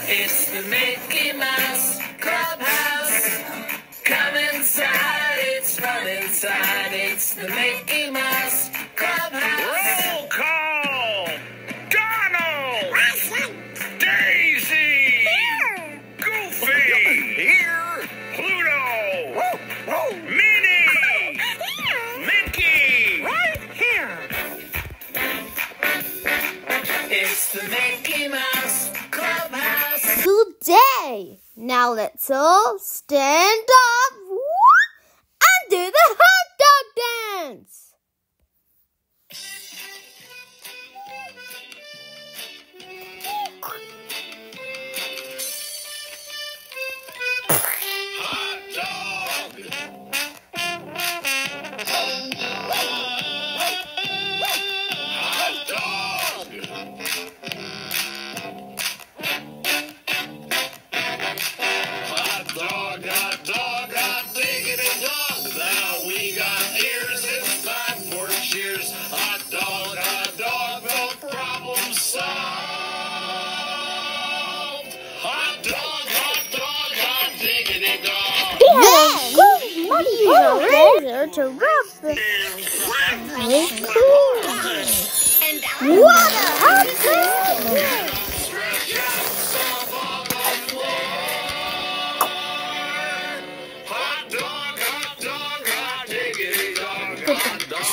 It's the Mickey Mouse Clubhouse. Come inside, it's fun inside. It's the Mickey Mouse Clubhouse. Roll call! Donald! Daisy! Here! Goofy! Here! Pluto! Whoa, whoa! Minnie! Here! Mickey! Right here! It's the Mickey Mouse Clubhouse. Today, now let's all stand up and do the hot dog dance. Hot dog! Hot dog! Hot dog, hot diggity dog. Now we got ears, it's time for cheers. Hot dog, no problem solved. Hot dog, hot diggity dog. Then, to rub the What a hot dog! Stretch out some on the floor. Hot dog, hot diggity dog. Hot dog,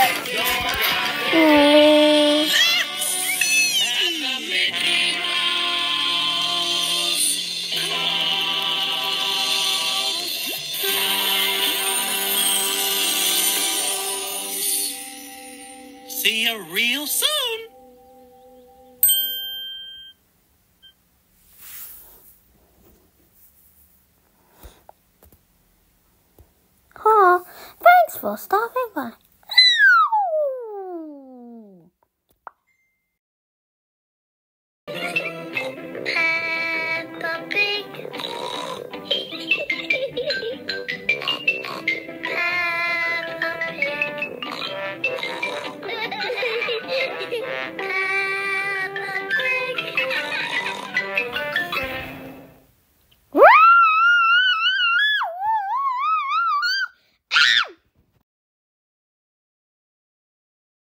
and the Mickey Mouse Clubhouse. See you real soon. Thanks for stopping by.